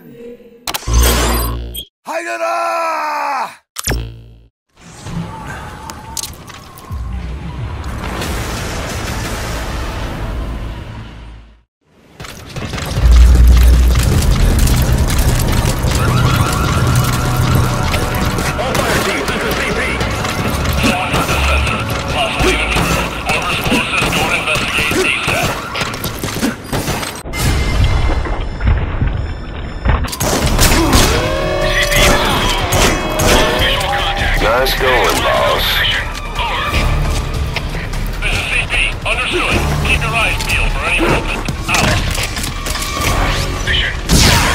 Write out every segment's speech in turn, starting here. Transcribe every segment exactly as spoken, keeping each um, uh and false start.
Hayara! Nice going, boss. This is C P. Understood. Keep your eyes peeled for any movement. Out. Mission.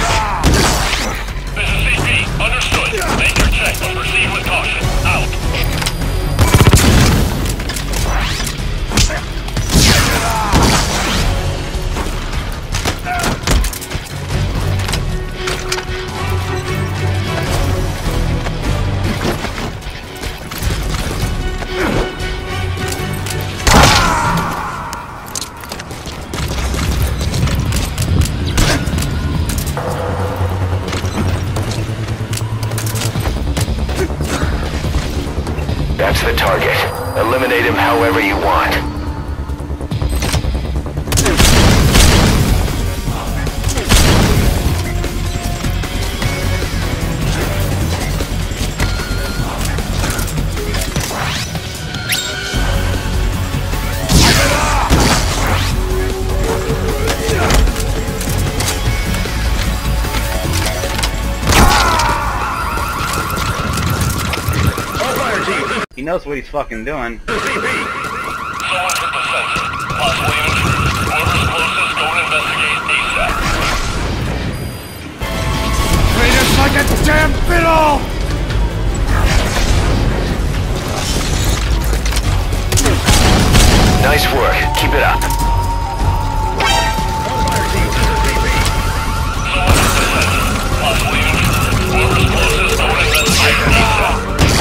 This is C P. Understood. Make your check, but proceed with caution. Out. That's the target. Eliminate him however you want. He knows what he's fucking doing. Someone hit the sensor. Possibly an intruder. Whoever's closest, go and investigate ASAP. Treat us like a damn fiddle! Nice work. Keep it up. Someone hit the sensor. Possibly an intruder. Whoever's closest, go and investigate ASAP.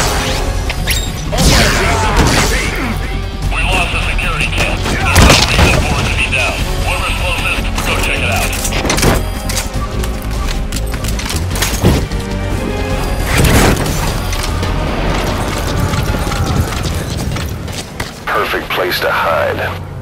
We lost the security camp. There's no reason for it to be down. Whoever's closest, go check it out. Perfect place to hide.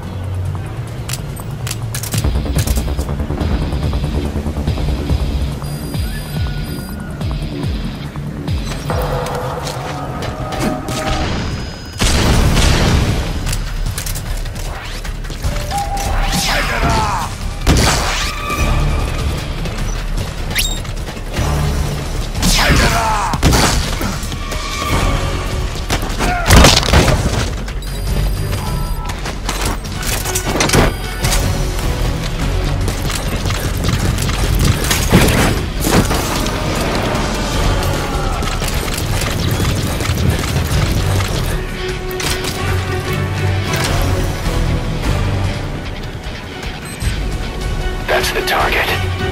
That's the target.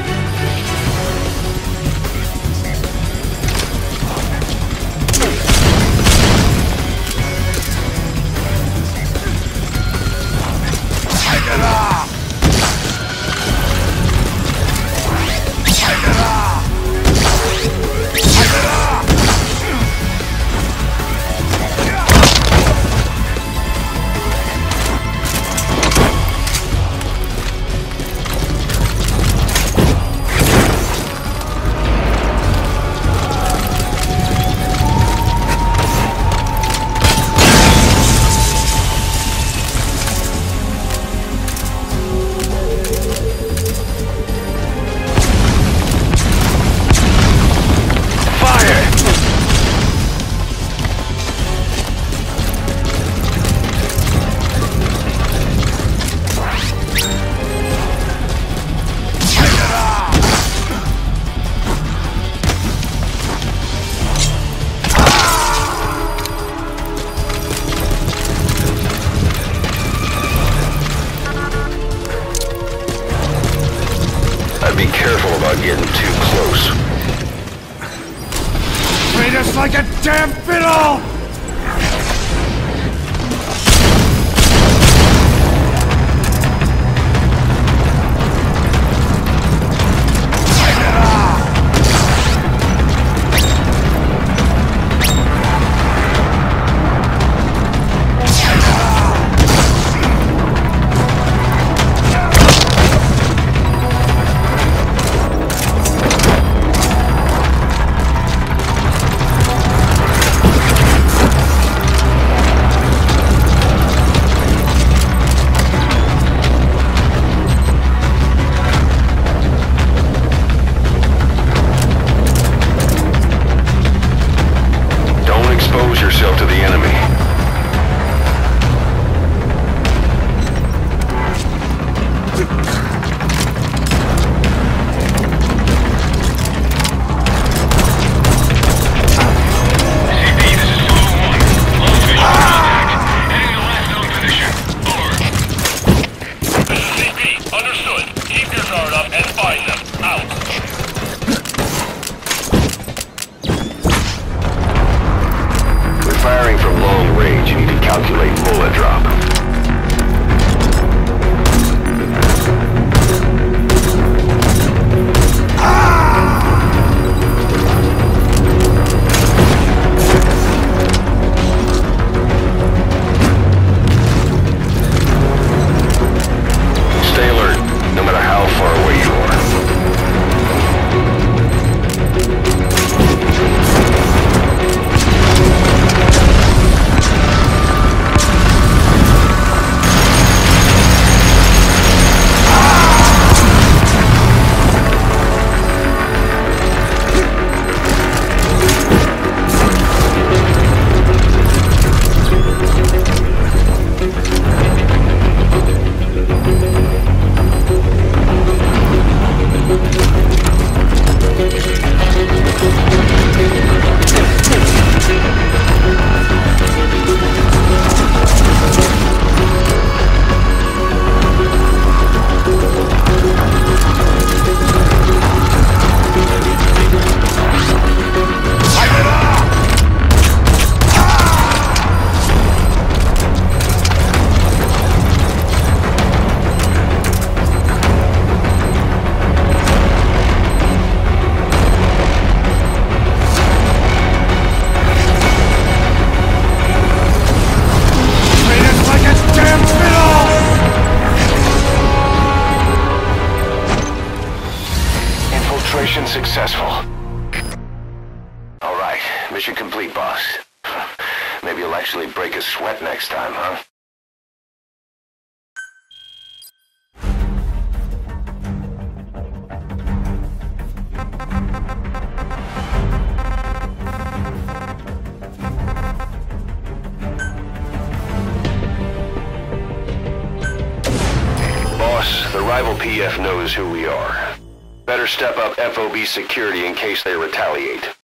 Be careful about getting too close. Treat us like a damn fiddle! Hayara! been successful. All right, mission complete, boss. Maybe you'll actually break a sweat next time, huh? Boss, the rival P F knows who we are. Better step up F O B security in case they retaliate.